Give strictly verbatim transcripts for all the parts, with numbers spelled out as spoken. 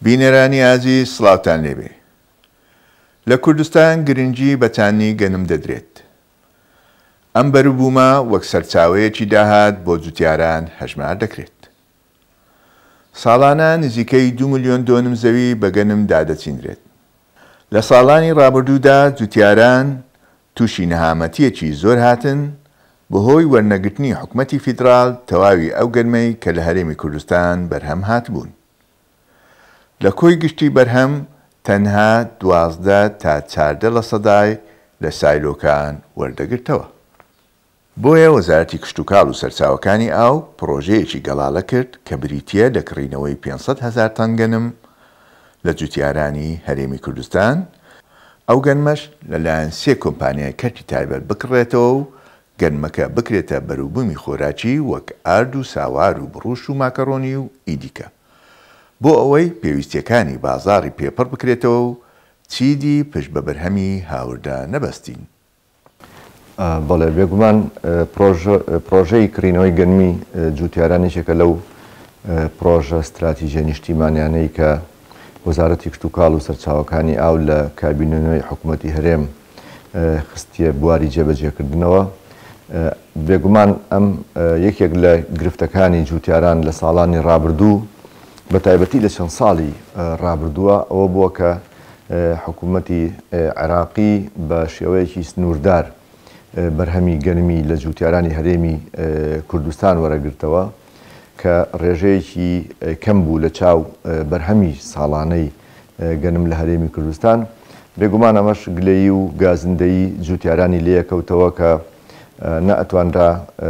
بینەرانی ئازیز سڵاوتان لێبێ. لە کوردستان گرنگی بەتانی گەنم دەدرێت. ئەم بەروبوومە وەک سەرچاوەیەکی داهات بۆ جوتیاران هەژمار دەکرێت. ساڵانە نزیکەی دو ملیۆن دۆنم زەوی بە گەنم دادەچیندرێت. لە ساڵانی ڕابردوودا جوتیاران تووشی نەهامەتیەکی زۆر هاتن بەهۆی وەرنەگرتنی حکومەتی فیدراڵ تەواوی ئەو گەرمەی کە لە هەرێمی کوردستان بەرهەم هاتبوون. لە کۆی گشتی بەرهەم تەنها دوازدە تا چاردە لە سەدای لە سایلۆکان وەردەگرتەوە. بۆیە وەزارەتی کشتوکاڵ و سەرچاوەکانی ئاو پرۆژەیەکی گەڵاڵە کرد کە بریتیە لە کڕینەوەی پێنج هەزار تەن گەنم لە جوتیارانی هەرێمی کوردستان. ئەو گەنمەش لەلایەن سێ کۆمپانیای کەرتی تایبەت بکڕێتەوە و گەنمەکە بکرێتە بەروبوومی خۆراکی وەک ئارد و ساوار و بڕوش و ماکەڕۆنی و ئیدیکە بۆ ئەوەی پێویستیەکانی بازاڕی پێپڕ بکرێتەوە و چیدی پشت بە بەرهەمی هاوردا نەبەستین. بەڵێ بێگومان پرۆژەی کڕینەوەی گەنمی جوتیارانێکێکە لەو پرۆژە استراتیژیە نیشتیمانیانەی کە وەزارەتی کشتوکاڵ و سەرچاوەکانی ئاو لە کابینەوەی حکوومەتی هەرێم خستیە بواری جێبەجێکردنەوە. بێگومان ئەم یەکێک لە گرفتەکانی جوتیاران لە ساڵانی ڕابردوو بە تایبەتی لە چەند ساڵی ڕابردووە ئەوە بووە کە حکوومەتی عێراقی بە شێوەیەکی سنووردار بەرهەمی گەنمی لە جوتیارانی هەرێمی کوردستان وەرەگرتەوە کە ڕێژەیەکی کەم بوو لە چاو بەرهەمی ساڵانەی گەنم لە هەرێمی کوردستان. بێگومان ئەمەش گلەیی و گازندەیی جوتیارانی لێیەکەوتەوە کە نەئەتوانرا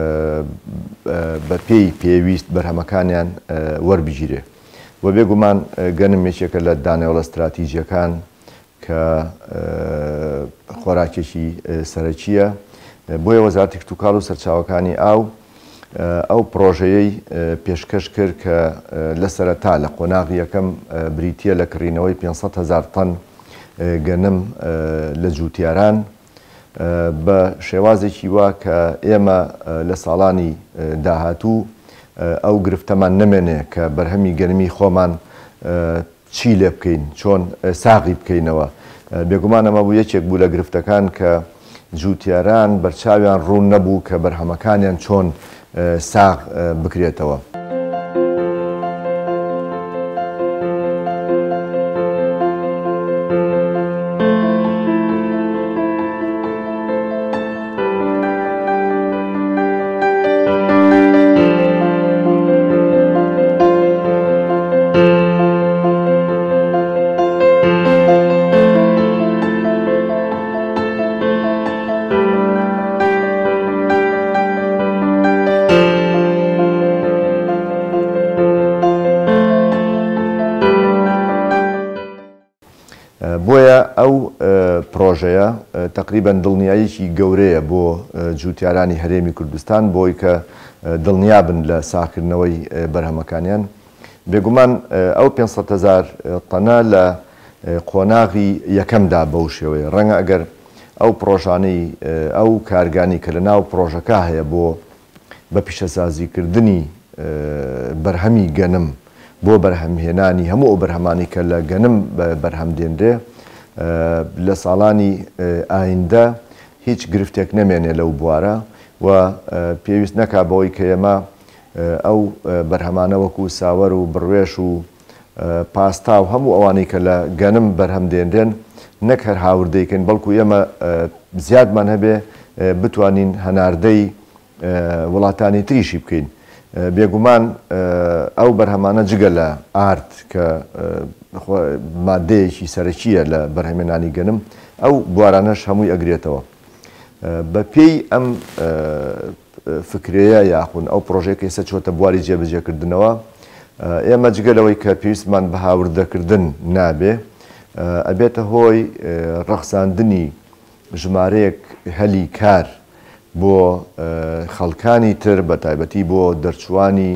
بە پێی پێویست بەرهەمەکانیان وەربگیرێ. وە بێگومان گەنم یەکێکە لە دانەوەڵە استراتیژیەکان کە خۆراکێکی سەرەکیە. بۆیە وەزارەتی کشتوکاڵ و سەرچاوەکانی ئاو ئەو پرۆژەیەی پێشکەش کرد کە لە سەرەتا لە قۆناغی یەکەم بریتیە لە کڕینەوەی پێنج هەزار تەن گەنم لە جوتیاران بە شێوازێکی وا کە ئێمە لە ساڵانی داهاتوو ئەو گرفتەمان نەمێنێ کە بەرهەمی گەنمی خۆمان چی لێ بکەین، چۆن ساغی بکەینەوە. بێگومان ئەمە بوو یەکێک بوو لە گرفتەکان کە جوتیاران بەرچاویان ڕوون نەبوو کە بەرهەمەکانیان چۆن ساغ بکرێتەوە. بۆیە ئەو پرۆژەیە تقریبەن دڵنیاییکی گەورەیە بۆ جوتیارانی هەرێمی کوردستان بۆی کە دڵنیابن لە ساکردنەوەی بەرهەمەکانیان. بێگومان ئەو پێنج هەزار تەنە لە قۆناغی یەکەمدا بەو شێوەیە. ڕەنگە ئەگەر ئەو پرۆژانەی ئەو کارگانی کە لە ناو پرۆژەکە هەیە بۆ بە پیشەسازیکردنی بەرهەمی گەنم بۆ بەرهەمهێنانی هەموو ئەو بەرهەمانی کە لە گەنم بەرهەم دێنرێ لە ساڵانی ئایندە هیچ گرفتێک نەمێنێ لەو بوارە و پێویست نەکا بەوەی کە ئێمە ئەو بەرهەمانە وەکو ساوەر و بڕوێش و پاستا و هەموو ئەوانەی کە لە گەنم بەرهەم دێنرێن نەک هەر هاوردەیکەین بەڵکو ئێمە زیادمان هەبێ بتوانین هەناردەی وڵاتانی تریشی بکەین. بێگومان ئەو بەرهەمانە جگە لە ئارت کە مادەیەکی سەرەکیە لە بەرهەمێنانی گەنم ئەو بوارانەش هەمووی ئەگرێتەوە. بە پێی ئەم فکرەیە یاخون ئەو پرۆژەیە کە ئێستا چۆتە بواری جێبەجێکردنەوە ئێمە جگەلەوەی کە پێویستمان بە هاوردەکردن نابێ ئەبێتە هۆی ڕەخساندنی ژمارەیەک هەلی کار بۆ خەڵکانی تر بە تایبەتی بۆ دەرچوانی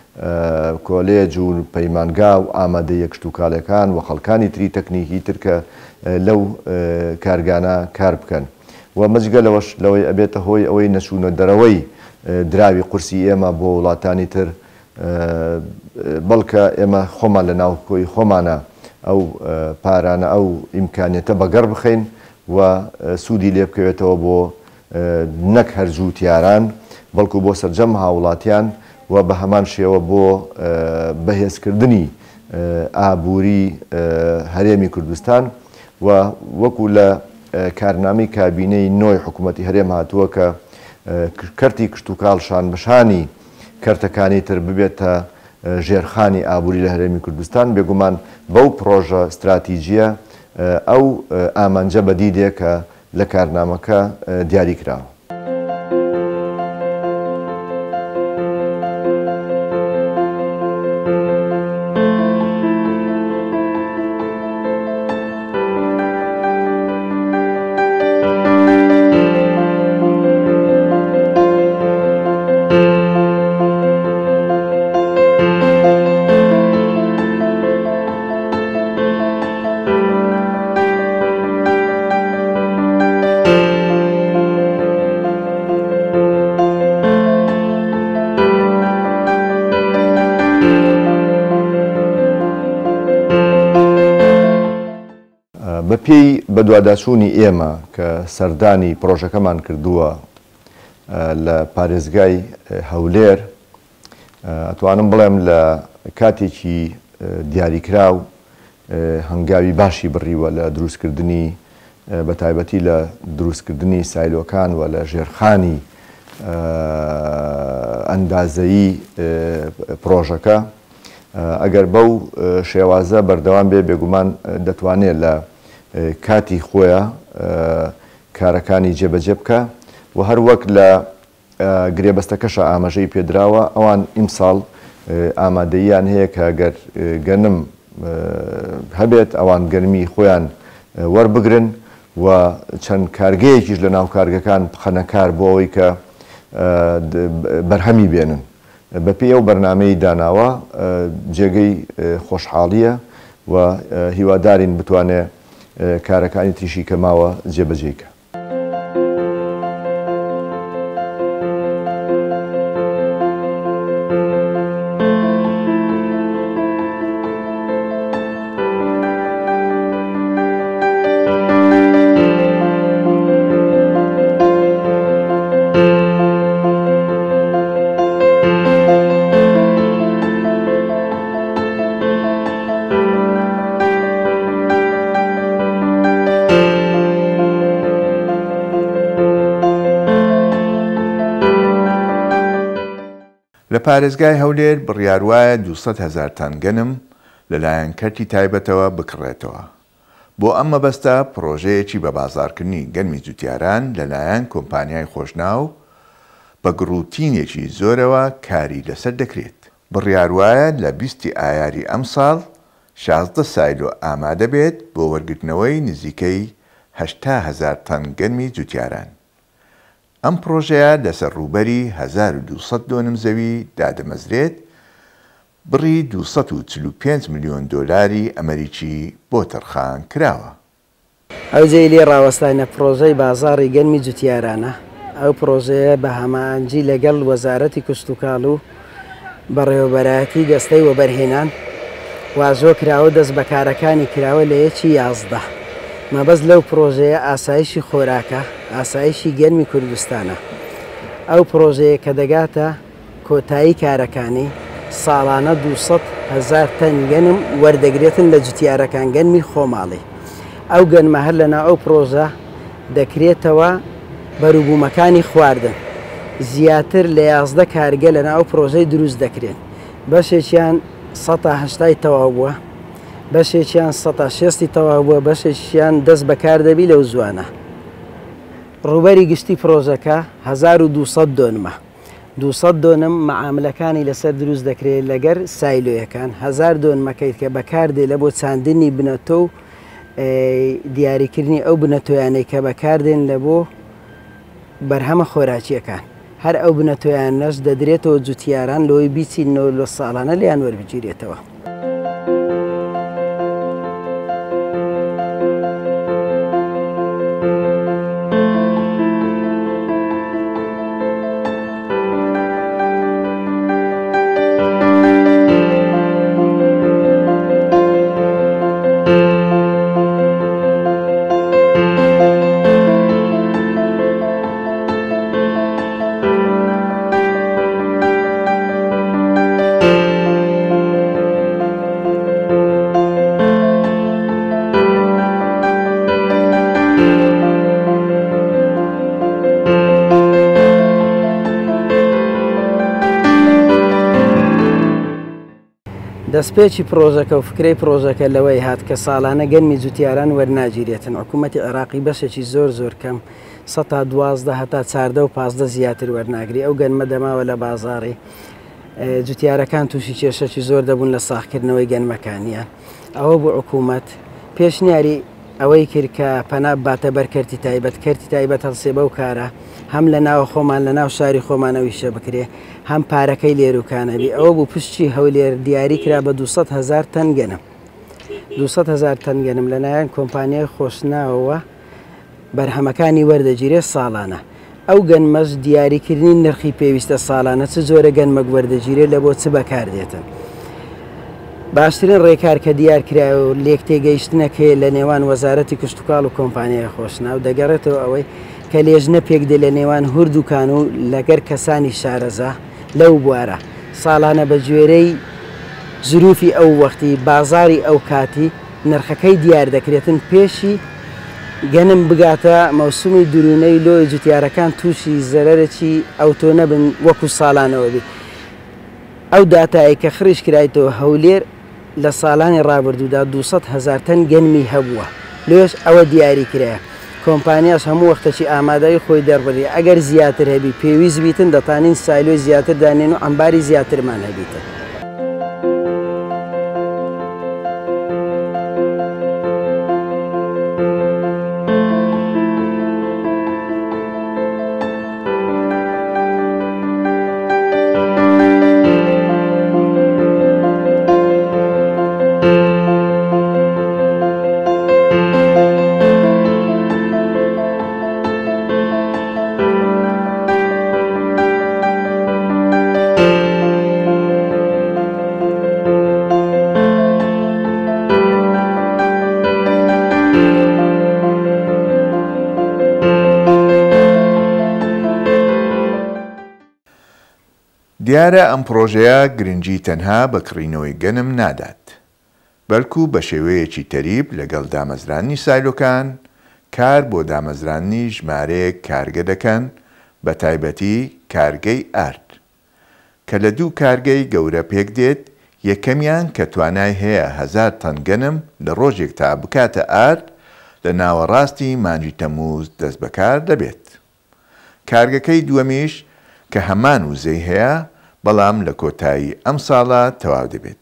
کۆلێج و پەیمانگا و ئامادەیە کشتوکاڵەکان و خەڵکانی تری تەکنیکی تر کە لەو کارگانە کار بکەن. و مەجگە لەوەش لەوەی ئەبێتە هۆی ئەوەی نەچوونە دەرەوەی دراوی قورسی ئێمە بۆ وڵاتانی تر بەڵکە ئێمە خۆمان لە ناوکۆی خۆمانە ئەو پارانە ئەو ئیمکانیەتە بەگەڕ بخەین و سوودی لێ بکەوێتەوە بۆ نەک هەرزوو تیاران بەڵکو بۆ سەرجەم هاوڵاتیان و بە هەمان شێوە بۆ بەهێزکردنی ئابووری هەرێمی کوردستان و وەکو لە کارنامەی کابینەی نۆی حکوومەتی هەرێم هاتووە کە کەرتی کشت و کاڵشان بەشانی کەرتەکانی تر ببێتە ژێرخانی ئابووری لە هەرێمی کوردستان بێگومان بەو پرۆژە استراتیژیە ئەو ئامانجە بەدیدێ کە لە کارنامەکە دیاری کراوە. بە پێی بەدواداچوونی ئێمە کە سەردانی پرۆژەکەمان کردووە لە پارێزگای هەولێر ئەتوانم بڵێم لە کاتێکی دیاریکراو هەنگاوی باشی بڕیوە لە دروستکردنی بە تایبەتی لە دروستکردنی سایلۆکان و لە ژێرخانی ئەندازەیی پرۆژەکە ئەگەر بەو شێوازە بەردەوام بێ بێگومان دەتوانێت لە کاتی خۆیە کارەکانی جێبەجێ بکە و هەر وەک لە گرێبەستەکەشە ئاماژەی پێدراوە ئەوان ئیمساڵ ئامادەییان هەیە کە گەر گەنم هەبێت ئەوان گەرمی خۆیان وەربگرن و چەند کارگەیەکیش لە ناو کارگەکان بخەنەکار بۆ ئەوەی کە بەرهەمی بێنن. بەپێی ئەو بەرنامەی داناوە جێگەی خۆشحاڵیە و هیوادارین بتوانێت کارەکانی تریشی کەماوە جێبەجێکە. لە پارێزگای هەولێر بڕیاروایە دووسەد هەزار تان گەنم لەلایەن کەرتی تایبەتەوە بکڕێتەوە. بۆ ئەم مەبەستە پرۆژەیەکی بە بازارکردنی گەنمی جوتیاران لەلایەن کۆمپانیای خۆشناو بە گڕوتینێکی زۆرەوە کاری لەسەر دەکرێت. بڕیاروایە لە بیستی ئایاری ئەم ساڵ شازدە سایلۆ ئامادە بێت بۆ وەرگرتنەوەی نزیکەی هەشتا هەزار تان گەنمی جوتیاران. ئەم پرۆژەیە لەسەر ڕووبەری هەزار و دووسەد دۆنم زەوی دادەمەزرێت بڕی دووسەد و چل و پێنج ملیۆن دۆلاری ئەمریکی بۆ تەرخان کراوە. ئەو جێی لێ ڕاوەستانە پرۆژەی بازاڕی گەنمی جوتیارانە. ئەو پرۆژەیە بە هەمانجی لەگەڵ وەزارەتی کشت و کاڵ و بەڕێوەبەرایەتی دەستەی وەبەرهێنان واژۆ کراوە دەست بەکارەکانی کراوە لە یەکی یازدە. مەبەست لەو پرۆژەیە ئاسایشی خۆراکە، ئاسایشی گەرمی کوردستانە. ئەو پرۆژەیە کە دەگاتە کۆتایی کارەکانی ساڵانە دووسەد هەزار تەن گەنم وەردەگرێتن لە جوتیارەکان گەنمی خۆماڵی. ئەو گەنمە هەر لەناو ئەو پرۆژە دەکرێتەوە بەروبوومەکانی خواردن. زیاتر لە یازدە کارگە لەناو ئەو پرۆژەی دروست دەکرێن. بەشێکیان سەد تا هەشتای تەواو بووە، بەشێکیان سەد تا شێستی تەواو بووە، بەشێکیان دەست بەکار دەبی لەو زوانە. ڕووبەری گشتی پرۆژەکە هەزار و دووسەد دۆنمە. دووسەد دۆنم مەعاملەکانی لەسەر دروست دەکرێت لەگەر سایلۆیەکان. هەزار دۆنمەکەیت کە بەکاردێ لە بۆ چاندنی بنەتۆ و دیاریکردنی ئەو بنەتۆیانەی کە بەکاردێن لە بۆ بەرهەمە خۆراکیەکان. هەر ئەو بنەتۆیانەش دەدرێتەوە جوتیاران لەوەی بیچینەوە لە ساڵانە لیان وەربگیرێتەوە. دەستپێکی پرۆژەکە و فکرەی پرۆژەکە لەوەی هات کە ساڵانە گەنمی جوتیاران وەرناگیرێتن. حکوومەتی عێراقی بەشێکی زۆر زۆر کەم سەد تا دوازدە هەتا چاردە و پازدە زیاتر وەرناگری. ئەو گەنمە دەماوە لە بازاڕی جوتیارەکان تووشی کێشەی زۆر دەبوون لە ساختکردنەوەی گەنمەکانیان. ئەوە بوو حکوومەت پێشنیاری ئەوەی کرد کە پەنا باتە بەر کەرتی تایبەت کەرتی تایبەت هەڵسێ بەو کارە هەم لە ناوە خۆمان لە ناو شاری خۆمانەویشە بکرێ هەم پارەکەی لێروکانەبی. ئەوە بوو پشتی هەولێر دیاری کرا بە دووسەد هەزار تەن گەنم دووسەد هەزار تەن گەنم لەلایەن کۆمپانیای خۆشناوەوە بەرهەمەکانی وەردەگیرێ ساڵانە. ئەو گەنمەش دیاریکردنی نرخی پێویستە ساڵانە چ جۆرە گەنمەک وەردەگیرێت لە بۆ چ بەکاردێتن. باشترین ڕێکار کە دیار کرا و لێک تێگەیشتنەکەی لە نێوان وەزارەتی کشتتوکاڵ و کۆمپانیای خۆشناو دەگەڕێتەوە ئەوەی کە لێژنە پێکدە لە نێوان هوردووکان و لەگەر کەسانی شارەزا لەو بوارە ساڵانە بە گوێرەی زروفی ئەو وەختی بازاری ئەو کاتی نرخەکەی دیار دەکرێتن پێشی گەنم بگاتە مەوسومی درونەی لۆی جوتیارەکان تووشی زەرەرێکی ئەو تۆ نەبن وەکو ساڵانەوە بێت. ئەو داتایی کە خڕیش کرایتەوە هەولێر لە ساڵانی ڕابردوودا دووسەد هەزار تەن گەنمی هەبووە لێش ئەوە دیاری کرایە. کۆمپانیاش هەموو وەختەی ئامادەی خۆی دەربڕی ئەگەر زیاتر هەبی پێویست بیتن دەتانین سایلۆی زیاتر دانێن و ئەمباری زیاترمان هەبیتە. دیارە ئەم پرۆژەیە گرنگی تەنها بەکڕینەوەی گەنم نادات، بەڵکو بە شێوەیەکی تەریب لەگەڵ دامەزرانی سایلۆکان کار بۆ دامەزرانی ژمارەیەک کارگە دەکەن بە تایبەتی کارگەی ئارد کە لە دوو کارگەی گەورە پێک دێت. یەکەمیان کە توانای هەیە هەزار تەن گەنم لە ڕۆژێک تا بکاتە ئارد لە ناوەڕاستی مانگی تەمووز دەست بەکار دەبێت. کارگەکەی دووەمیش کە هەمان وزەی هەیە بەڵام لە کۆتایی ئەم ساڵە تەواو دەبێت.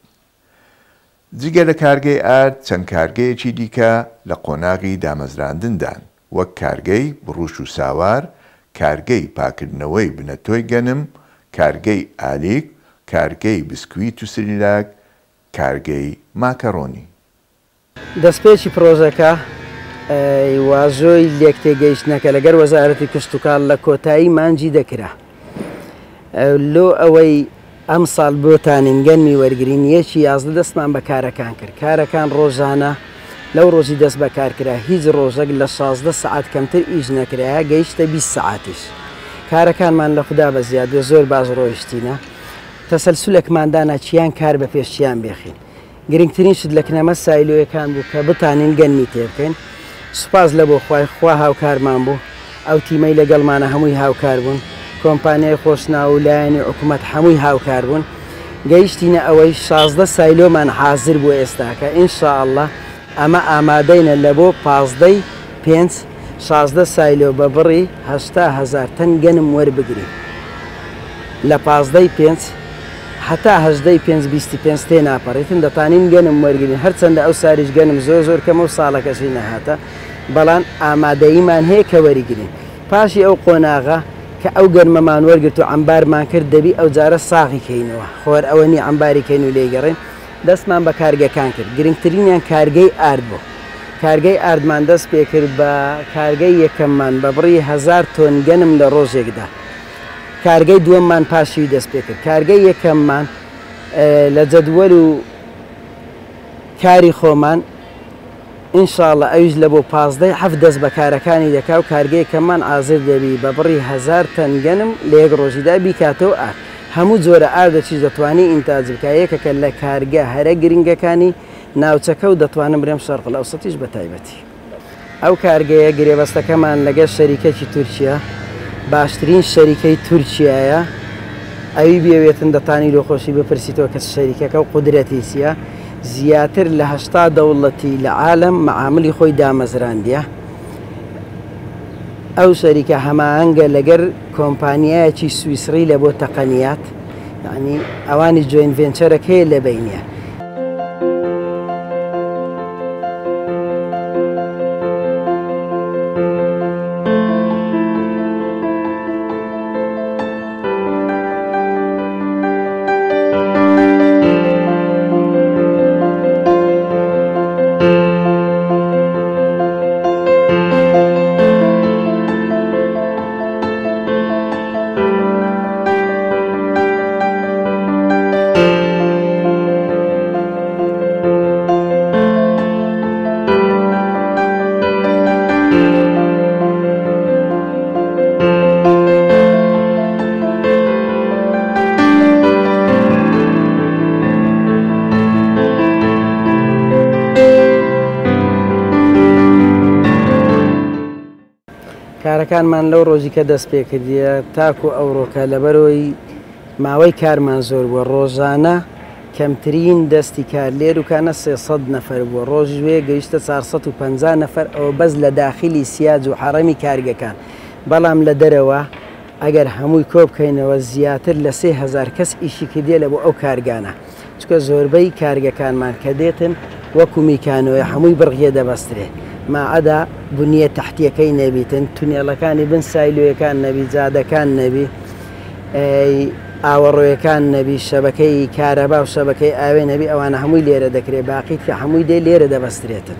جگە لە کارگەی ئارد چەند کارگەیەکی دیکە لە قۆناغی دامەزراندندان وەک کارگەی بڕوش و ساوار، کارگەی پاکردنەوەی بنەتۆی گەنم، کارگەی ئالیک، کارگەی بسکویت و سریلاک، کارگەی ماکەڕۆنی. دەستپێکی پرۆژەکە وازۆی لێک تێگەیشتنەکە لەگەر وەزارەتی کشتتوکاڵ لە کۆتایی مانجی دەکرا. لۆ ئەوەی ئەم ساڵ بۆتانین گەنمی وەرگرین یەکی یازدە دەستمان بە کارەکان کرد. کارەکان ڕۆژانە لەو ڕۆژی دەست بەکار کرا هیچ ڕۆژێک لە شازدە سعات کەمتر ئیش نەکرایە گەیشتە بیست سعاتیش. کارەکانمان لە خوددا بە زیادێ زۆر باش ڕۆیشتینە تەسەلسولێکماندانا چیان کار بە پێشیان بێخین. گرنگترین شت لە کنەمە سایلۆیەکان بوو کە بتانین گەنمی تێبکەین. سوپاس لە بۆ خوای خوا هاوکارمان بوو، ئەو تیمەی لەگەڵمانە هەمووی هاوکار بوون، کۆمپانیای خۆشناو و لایەنی حکوومەت هەمووی هاوکار بوون. گەیشتینە ئەوەی شازدە سایلۆمان حازر بوو ئێستاکە ئینشاءالله ئەمە ئامادەینە لە بۆ پازدەی پێنج شازدە سایلۆ بە بڕی هەشتا هەزار تەن گەنم وەربگرین. لە پازدەی پێنج هەتا هەژدەی پێنج بیستی پێنج تێ ناپەڕێتن دەتانین گەنم وەرگین. هەرچەندە ئەو ساریش گەنم زۆر زۆر کەمە و ساڵەکەشی نەهاتە بەڵام ئامادەییمان هەیە کە وەریگرین. پاشی ئەو قۆناغا کە ئەو گەرمەمان وەرگرت و ئەمبارمان کرد دەبی ئەو جارە ساغی کەینەوە خۆر ئەوە نی ئەمباری کەین و لێگەڕێن. دەستمان بە کارگەکان کرد. گرنگترینیان کارگەی ئارد بوو. کارگەی ئاردمان دەست پێ کرد بە کارگەی یەکەممان بە بڕی هەزار تۆن گەنم لە ڕۆژێکدا. کارگەی دووەممان پاشوی دەست پێ کرد. کارگەی یەکەممان لە جەدوەل و کاری خۆمان ئینشاءڵە ئەویش لە بۆ پازدەی حەفت دەست بە کارەکانی دەکا و کارگەی کەممان ئازر دەبی بە بڕی هەزار تەن گەنم لە یەک ڕۆژیدا بیکاتەوە ئارد. هەموو جۆرە ئاردە چیز دەتوانانی ئینتاج بکە یەکەکە لە کارگە هەرە گرنگەکانی ناوچەکە و دەتوانم برێم شەرقل ئەوسەتیش بە تایبەتی. ئەو کارگەیە گرێبەستەکەمان لەگەر شەریکەکی تورکیا باشترین شەریکەی تورکیایە ئەوی بێوێتن دەتانی لۆخۆشی بپرسیتەوە کە شەریکەکە و قودرەتی چییە زیاتر لە هەشتا دەوڵەتی لە عالم معاملی خۆی دامەزراندیە ئەو شەریکە هەماهەنگە لەگەر کۆمپانیایەکی سویسری لە بۆ تەقەنیات یعنی ئەوانی جوین ڤێنچەرەکەی لە بینە کارەکانمان لەو ڕۆژی کە دەست پێ کردیە تاکو ئەوڕۆکە لەبەرەوەی ماوەی کارمان زۆر بووە ڕۆژانە کەمترین دەستی کار لێروکانە سێسەد نەفەر بووە ڕۆژ وێ گەیشتە چارسەد و پەنجا نەفەر ئەوە بەس لە داخلی سیاج و حەڕەمی کارگەکان بەڵام لە دەرەوە ئەگەر هەمووی کۆ بکەینەوە زیاتر لە سێ هەزار کەس ئیشی کردێ لە بۆ ئەو کارگانە چکە زۆربەی کارگەکانمان کە دێتن وەکو میکانۆیە هەمووی بڕغێ دەبەسترێ ماعەدا بنیە تەحتیەکەی نەبیتن تونێڵەکانی بن سایلۆیەکان نەبی جادەکان نەبی ئاوەڕۆیەکان نەبی شەبەکەی کارەبا و شەبەکەی ئاوێ نەبی ئەوانە هەمووی لێرە دەکرێت باقیت کە هەمووی دێ لێرە دەبەسترێتن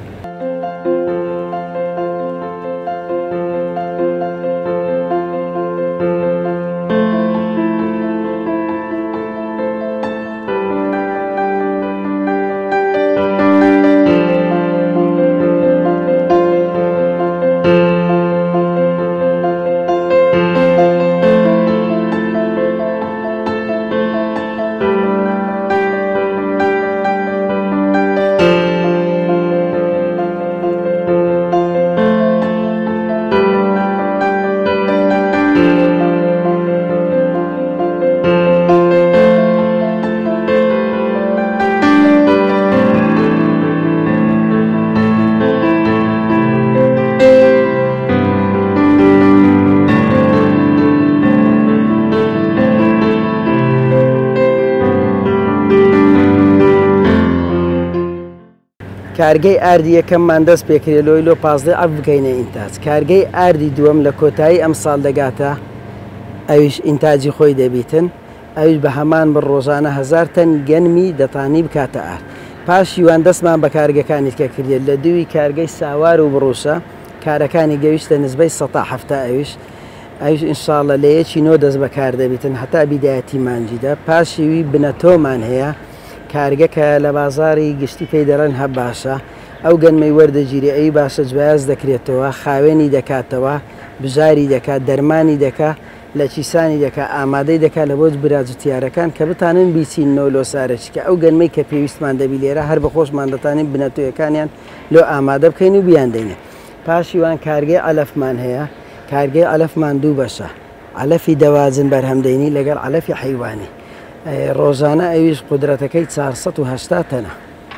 کارگەی ئاردی یەکەممان دەست پێکرێت لۆی لۆ پازدە ئەف بکەینە ئینتاج کارگەی ئاردی دووەم لە کۆتایی ئەم ساڵ دەگاتە ئەویش ئینتاجی خۆی دەبیتن ئەویش بە هەمان بە ڕۆژانە هەزار تەن گەنمی دەتانی بکاتە ئار پاشیوان دەستمان بە کارگەکانی کە کردێت لە دووی کارگەی ساوار و بڕوشە کارەکانی گەویشتە نسبەی سەتا هەفتا ئەویش ئەویش ئینشاڵە لە یەکی نۆ دەست بەکار دەبیتن هەتا بیدایەتی مانجیدا پاشیوی بنەتۆمان هەیە کارگەکە لە بازاری گشتی پێی دەڕێن هەب باشە ئەو گەنمەی وەردەگیری ئەی باشە جوایز دەکرێتەوە خاوێنی دەکاتەوە بژاری دەکات دەرمانی دەکا لە چیسانی دەکات ئامادەی دەکات لە بۆ براجوتیارەکان کە بتانن بیچینەوە لۆ سارەچ کە ئەو گەنمەی کە پێویستمان دەبی لێرە هەر بە خۆشمان دەتانین بنەتۆیەکانیان لۆ ئامادە بکەین و بیان دەینێ پاشیوان کارگەی ئەلەفمان هەیە کارگەی ئەلەفمان دوو بەشە ئەلەفی دەواجن بەرهەمدەینی لەگەڵ ئەلەفی حەیوانی ڕۆژانە ئەویش قودرەتەکەی چارسەد و هەشتا تەنە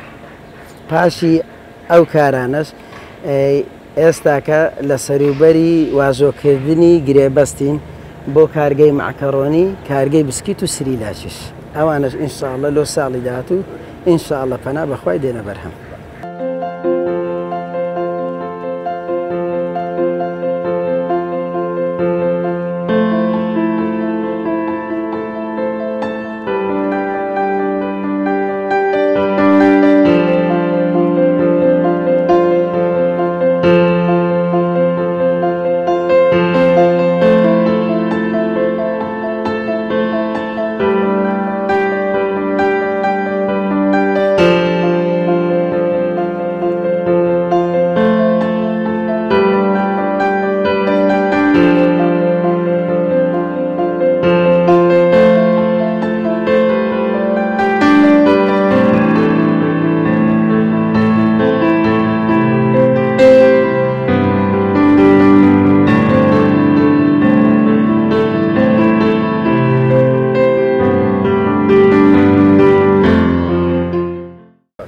پاشی ئەو کارانش ئێستاکە لە سەروبەری واژۆکردنی گرێبەستین بۆ کارگەی معکەڕۆنی کارگەی بسکیت و سریلاچیش ئەوانش ئینشاءڵە لۆ ساڵی داهاتوو ئینشاءڵە پەنا بەخوای دێنە بەرهەم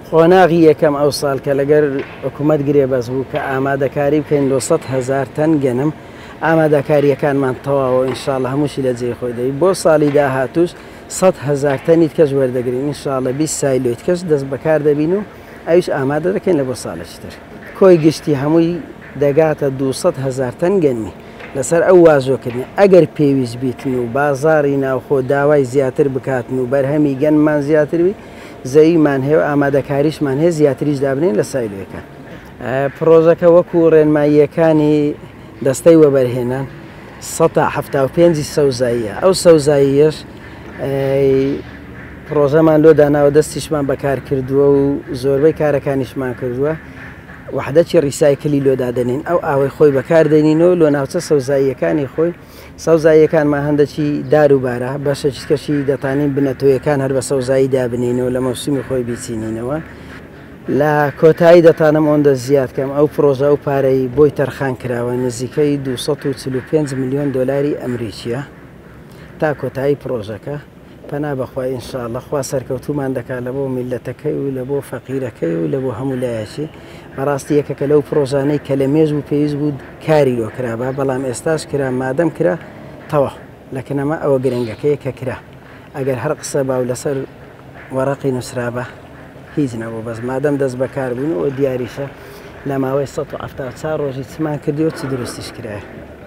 خۆناغی یەکەم ئەو ساڵ کە لەگەر حکوومەت گرێ بەس بوو کە ئامادەکاری بکەین دو سەد هەزار تەن گەنم ئامادەکاریەکانمان تەواوە ئینشاڵڵە هەمووشی لە جێ خۆی دەوی بۆ ساڵی داهاتوش سەد هەزار تەنیت کەس وەردەگرین ئینشاڵڵە بیست سایلۆیت کەس دەست بەکار دەبین و ئەویش ئامادە دەکەین لە بۆ ساڵێکی تر کۆی گشتی هەمووی دەگاتە دو سەد هەزار تەن گەنمی لەسەر ئەو وازۆکردنی ئەگەر پێویست بیتن و بازاری ناوخۆ داوای زیاتر بکاتن و بەرهەمی گەنمان زیاتروی زەویمان هەیە و ئامادەکاریشمان هەیە زیاتریش دابنین لە سایلۆیەکان پرۆژەکە وەکو ڕێنماییەکانی دەستەی وەبەرهێنان سەد تا هەفتا و پێنج سەوزاییە ئەو سەوزاییەش پرۆژەمان لۆ داناوە دەستیشمان بەکار کردووە و زۆربەی کارەکانیشمان کردووە وحدەتی ڕیسایکلی لۆدادەنین ئەو ئاوەی خۆی بەکاردێنینەوە لۆ ناوچە سەوزاییەکانی خۆی سەوزاییەکانمان هەندێکی داروبارە بەشەکەشی دەتانین بنەتۆیەکان هەر بە سەوزایی دابنینەوە لە مەوسمی خۆی بیچینینەوە لە کۆتایی دەتانم ئەوەندە زیادکەم ئەو پرۆژە و پارەی بۆی تەرخان کراوە نزیکەی دو سەد و چل و پێنج میلیۆن دۆلاری ئەمریکیە تا کۆتایی پرۆژەکە پەنا بەخوای ئینشاءڵڵە خوا سەرکەوتومان دەکات لە بۆ میلەتەکەی و لە بۆ فەقیرەکەی و لە بۆ هەموو لایەکی بەڕاستی یەکەکە لەو پرۆژانەی کە لە مێژ و پێویست بوو کاری لۆ کرابە بەڵام ئێستاش کرا مادەم کرا تەوە لەکەنەمە ئەوە گرنگەکەی کە کرا ئەگەر هەر قسە باو لەسەر وەڕقی نووسرابە هیچ نەبوو بەس مادەم دەست بەکار بوون و دیاریشە لە ماوەی سەد و هەفتا و چوار ڕۆژی چمان کردیەوە چ دروستیش کرایە.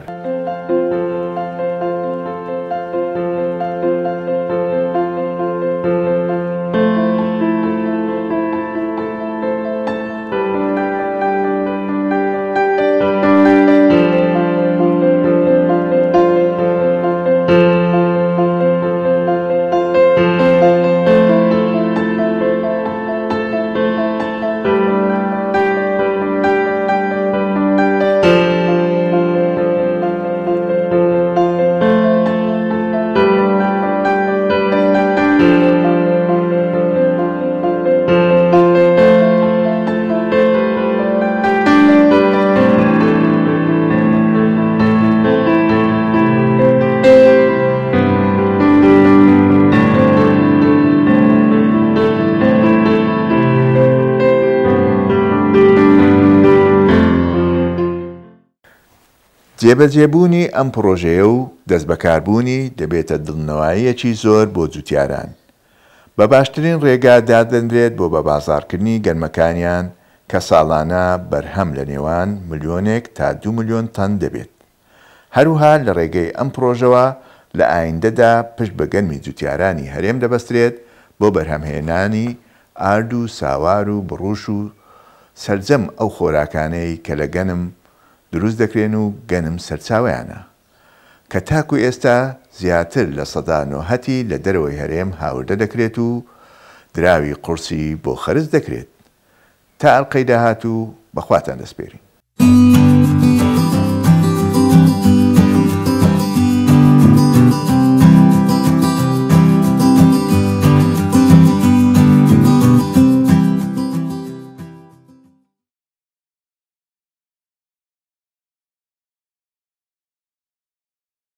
جێبەجێبوونی ئەم پرۆژەیە و دەست بەکاربوونی دەبێتە دڵنەواییەکی زۆر بۆ جوتیاران بە باشترین ڕێگا دادەنرێت بۆ بە بازاڕکردنی گەنمەکانیان کە ساڵانە بەرهەم لە نێوان ملیۆنێک تا دو ملیۆن تەن دەبێت هەروها لە ڕێگەی ئەم پرۆژەوە لە ئایندەدا پشت بە گەنمی جوتیارانی هەرێم دەبەسترێت بۆ بەرهەمهێنانی ئارد و ساوار و بڕوش و سەرجەم ئەو خۆراکانەی کە لە گەنم دروست دەکرێن و گەنم سەرچاویانە کە تاکو ئێستا زیاتر لە سەدا نۆهەتی لە دەرەوەی هەرێم هاوردە دەکرێت و دراوی قورسی بۆ خەرج دەکرێت تا ئەڵقەی داهات و بەخواتان دەسپێرین.